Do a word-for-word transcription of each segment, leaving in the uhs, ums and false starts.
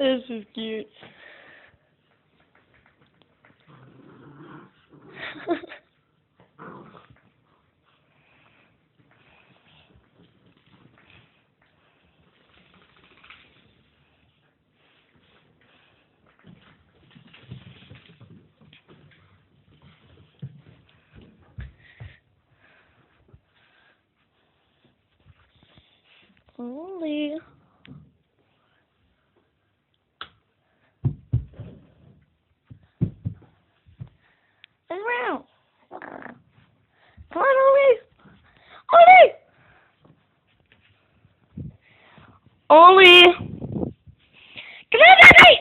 This is cute. Only. Around. Come on, Ollie. Ollie. Ollie. Come on, Ollie.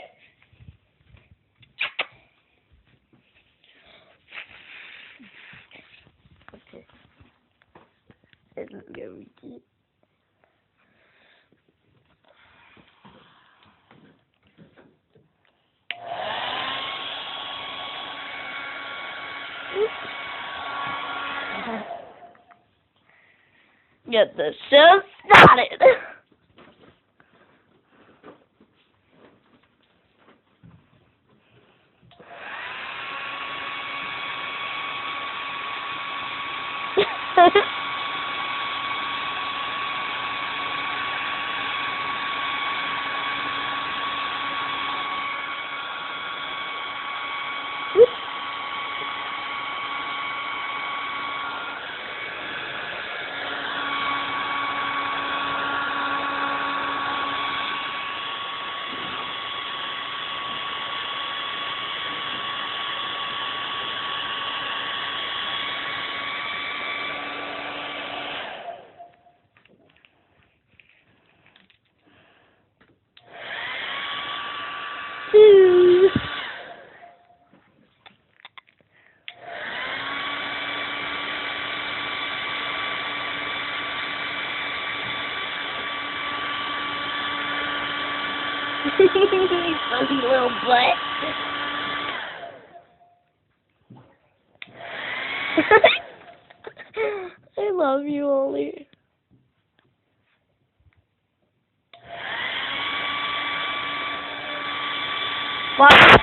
Okay. This is gonna be cute. Get the show started. Fuzzy little butt. I love you, Ollie. What?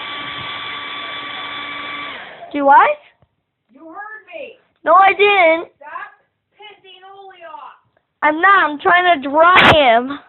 Do what? You heard me. No, I didn't. Stop pissing Ollie off. I'm not. I'm trying to dry him.